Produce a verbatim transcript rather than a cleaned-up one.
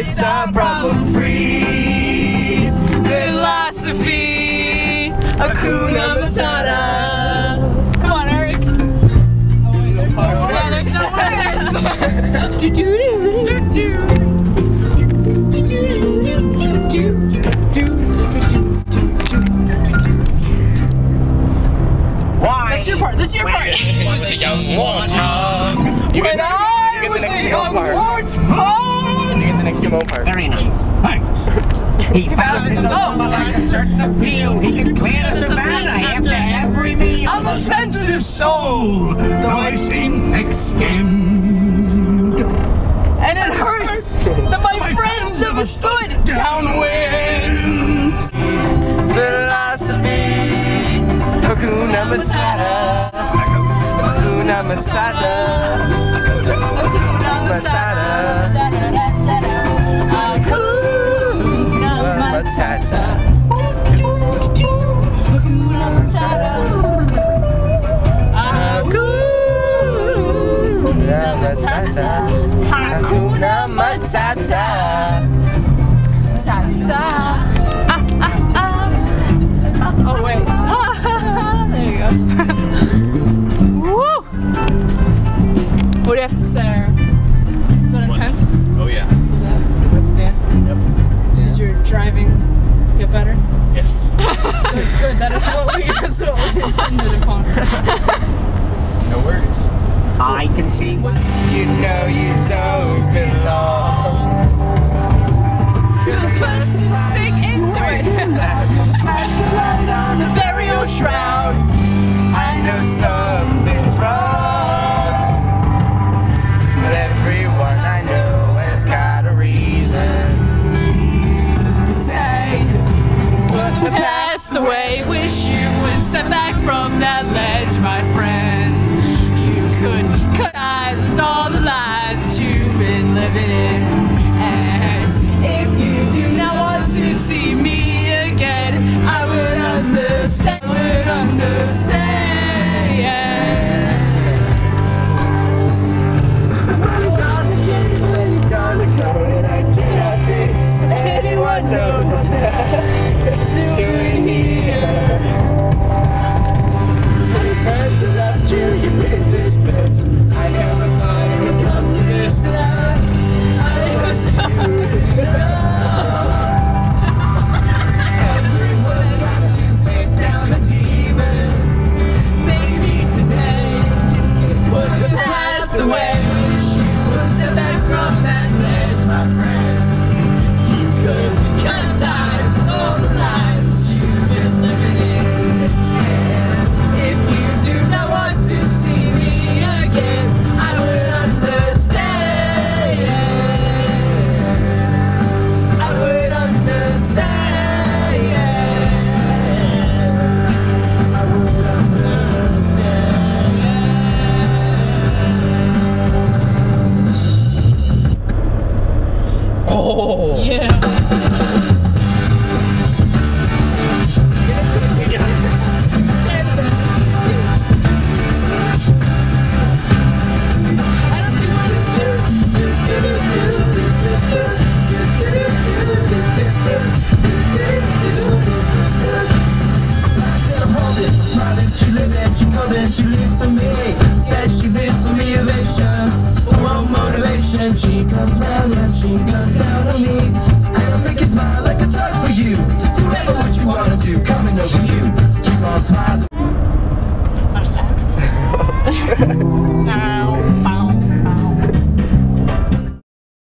It's a problem-free philosophy. Hakuna Matata. Come on, Eric. Oh wait, there's no words. Yeah, there's no words. Do do do do do. Do do do do do. Why? That's your part. That's your part. Was a young warthog. You When get, I you get was the next a Timon young part. warthog. You get the next Timon part. Very nice. Hi. He found found his his own like a certain appeal. He could clear the savannah after every meal. I'm a sensitive soul, though I seem thick-skinned. and it hurts that my friends never stood downwind. Philosophy, Hakuna Matata, Hakuna Matata, Hakuna Matata, Hakuna Matata, Hakuna Matata, Hakuna Matata, Hakuna Matata, Tata. Ah, ah, ah. Oh wait. There you go. Woo! What do you have to say? Is that intense? Oh yeah. Is that? Yeah. Yep. Did your driving get better? Yes. Good, good. That is what we, that's what we intended upon. No worries. I can see what You know you don't belong. You're the first to sing into it. Flashlight on the burial shroud. I know something's wrong, but everyone I know has got a reason to say. But the passed away, wish you would step back from that ledge, my friend. You could cut eyes with all the lies that you've been living in. And if you do not want to see me again, I would understand, would understand. He's gonna go and I cannot think anyone knows it's doing here. Your friends have left you, you've been dismissed. I never thought it would come to this now. I was so everyone seems face down the demons. Maybe today you can put the past away. Wish you would step back from that ledge, my friends. You could cut ties with all the lies that you've been living in. And if you do not want to see me again, I would understand. I would understand. I would understand. Oh. Yeah. She lived and she know that she lives for me. Said she lives for me, evasion. For motivation, she comes back.